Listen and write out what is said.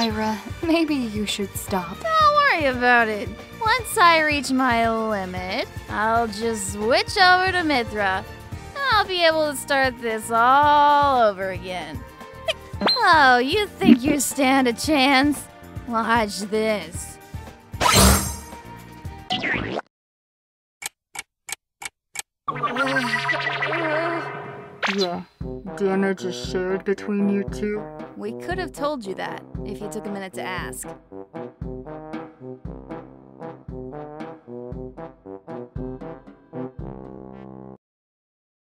Pyra, maybe you should stop. Don't worry about it. Once I reach my limit, I'll just switch over to Mithra. I'll be able to start this all over again. Oh, you think you stand a chance? Watch this. Yeah, damage is shared between you two. We could have told you that if you took a minute to ask.